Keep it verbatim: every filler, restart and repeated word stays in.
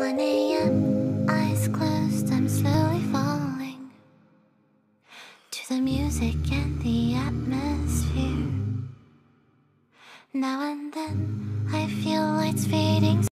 one A M, eyes closed, I'm slowly falling to the music and the atmosphere. Now and then I feel lights fading